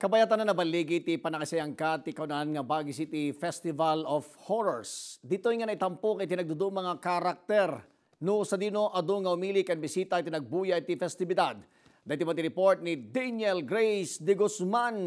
Kabayatan na nabaligi ti panakasayang ka ti kaunahan nga Baguio City Festival of Horrors. Dito nga naitampok iti nagdudu mga karakter. No sa dino adu nga umili kan bisita iti nagbuya iti festibidad. Dati mo ti report ni Daniel Grace de Guzman.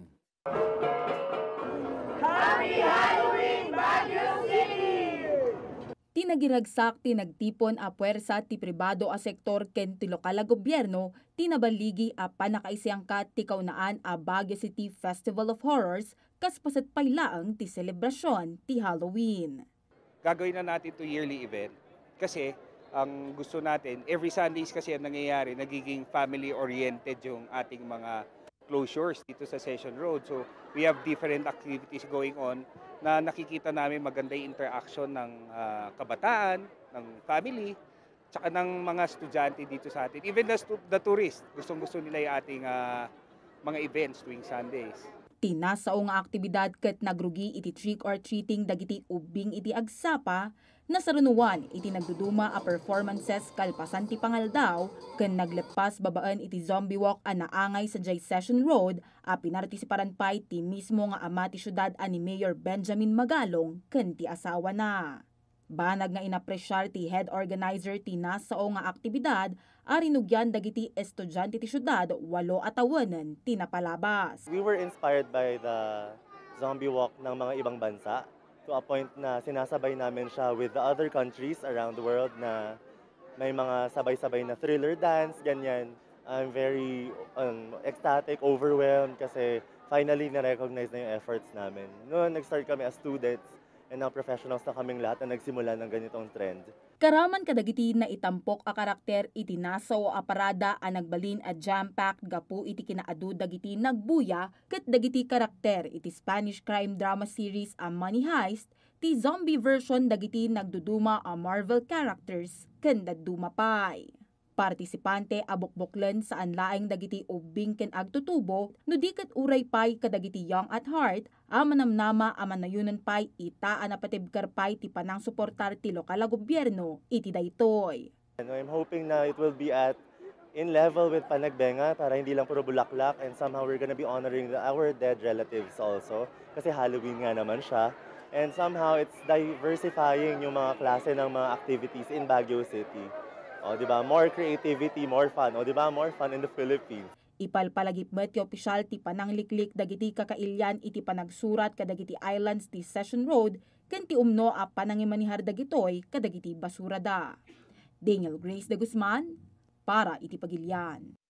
Happy Halloween, Baguio City! Tinagiragsak ti nagtipon a puwersa ti pribado a sektor ken ti lokal a gobyerno tinabaligi a panakaisayangkat ti kaunaan a Baguio City Festival of Horrors kas paset paylaang ti selebrasyon ti Halloween. Gagawin na natin to yearly event kasi ang gusto natin, every Sundays kasi ang nangyayari, nagiging family-oriented yung ating mga closures dito sa Session Road. So we have different activities going on na nakikita namin maganda yung interaction ng kabataan, ng family, tsaka ng mga estudyante dito sa atin. Even the tourists, gustong-gusto nila yung ating mga events tuwing Sundays. Tinasao nga aktibidad ket nagrugi iti trick or treating dagiti ubing iti agsapa, nasarunuan iti nagduduma a performances kalpasan ti Pangaldaw ken naglepas babaan iti zombie walk a naangay sa Jay Session Road a pinartisiparan pay ti mismo nga ama ti syudad ani Mayor Benjamin Magalong ken ti asawa na. Banag nga inapresyar ti head organizer ti nasao nga aktibidad a rinugyan dagiti estudyante ti syudad 8 atawanen ti napalabas. We were inspired by the zombie walk ng mga ibang bansa to a point na sinasabay namin siya with the other countries around the world na may mga sabay-sabay na thriller dance, ganyan. I'm very ecstatic, overwhelmed kasi finally na-recognize na yung efforts namin. Noon nag-start kami as students, and now professionals na kaming lahat na nagsimula ng ganitong trend. Karaman kadagiti na itampok a karakter iti nasaw a parada a nagbalin a jam-packed gapu iti kinaadu dagiti nagbuya ket dagiti karakter iti Spanish crime drama series a Money Heist, ti zombie version dagiti nagduduma a Marvel characters ken daduma pay. Partisipante abukbuklen sa anlaeng dagiti ubing ken agtutubo no di ket uray pay kadagiti young at heart a manamnama a manayunan pay ita a napatibkar pay ti panang suportar ti lokal a gobyerno iti daytoy. I'm hoping na it will be at in level with Panagbenga para hindi lang puro bulaklak, and somehow we're gonna be honoring our dead relatives also kasi Halloween nga naman siya, and somehow it's diversifying yung mga klase ng mga activities in Baguio City. O, di ba? More creativity, more fun. O, di ba? More fun in the Philippines. Ipalpalagip met ti opisyal ti panangliklik dagiti kakailyan iti panagsurat kadagiti islands ti Session Road ken ti umno a panangimanihar dagitoy kadagiti basura da. Daniel Grace de Guzman para iti Pagilian.